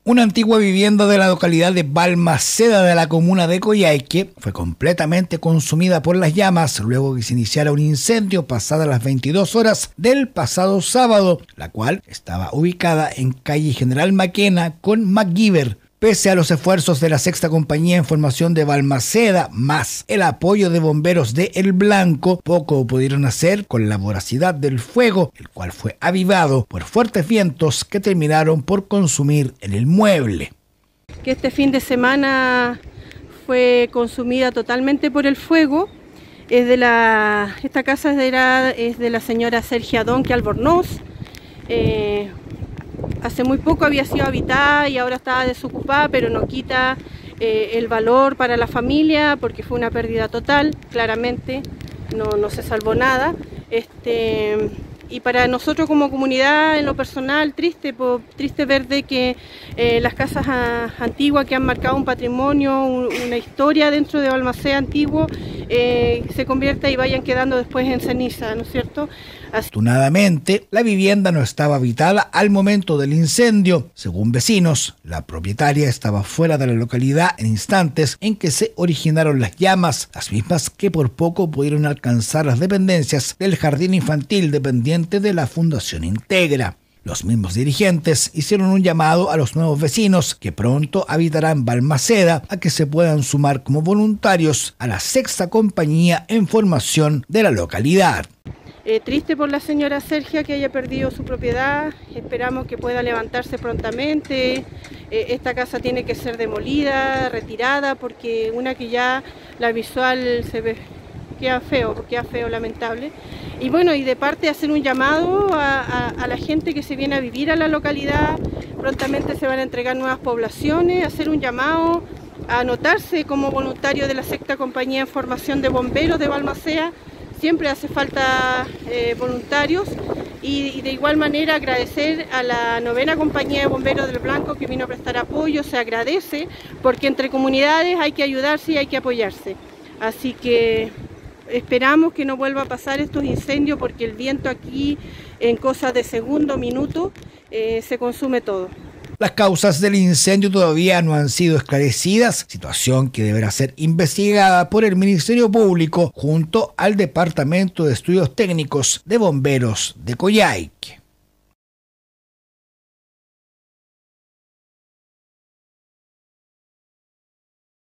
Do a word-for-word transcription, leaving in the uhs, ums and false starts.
Una antigua vivienda de la localidad de Balmaceda de la comuna de Coyhaique fue completamente consumida por las llamas luego que se iniciara un incendio pasadas las veintidós horas del pasado sábado, la cual estaba ubicada en calle General Maquena con MacGyver. Pese a los esfuerzos de la Sexta Compañía en Formación de Balmaceda, más el apoyo de bomberos de El Blanco, poco pudieron hacer con la voracidad del fuego, el cual fue avivado por fuertes vientos que terminaron por consumir el inmueble. Que este fin de semana fue consumida totalmente por el fuego. Es de la, esta casa es de la, es de la señora Sergia Donque Albornoz. Eh, Hace muy poco había sido habitada y ahora está desocupada, pero no quita eh, el valor para la familia porque fue una pérdida total, claramente, no, no se salvó nada. Este, y para nosotros como comunidad, en lo personal, triste, po, triste ver de que eh, las casas a, antiguas que han marcado un patrimonio, un, una historia dentro de Balmaceda antiguo, eh, se convierta y vayan quedando después en ceniza, ¿no es cierto? Afortunadamente, la vivienda no estaba habitada al momento del incendio. Según vecinos, la propietaria estaba fuera de la localidad en instantes en que se originaron las llamas, las mismas que por poco pudieron alcanzar las dependencias del jardín infantil dependiente de la Fundación Integra. Los mismos dirigentes hicieron un llamado a los nuevos vecinos que pronto habitarán Balmaceda a que se puedan sumar como voluntarios a la Sexta Compañía en Formación de la localidad. Eh, triste por la señora Sergia que haya perdido su propiedad, esperamos que pueda levantarse prontamente. Eh, esta casa tiene que ser demolida, retirada, porque una que ya la visual se ve, queda feo, queda feo, lamentable. Y bueno, y de parte hacer un llamado a, a, a la gente que se viene a vivir a la localidad, prontamente se van a entregar nuevas poblaciones, hacer un llamado a anotarse como voluntario de la Sexta Compañía en Formación de Bomberos de Balmaceda. Siempre hace falta eh, voluntarios y, y de igual manera agradecer a la Novena Compañía de Bomberos del Blanco que vino a prestar apoyo. Se agradece porque entre comunidades hay que ayudarse y hay que apoyarse. Así que esperamos que no vuelva a pasar estos incendios porque el viento aquí en cosas de segundo, minuto, eh, se consume todo. Las causas del incendio todavía no han sido esclarecidas, situación que deberá ser investigada por el Ministerio Público junto al Departamento de Estudios Técnicos de Bomberos de Coyhaique.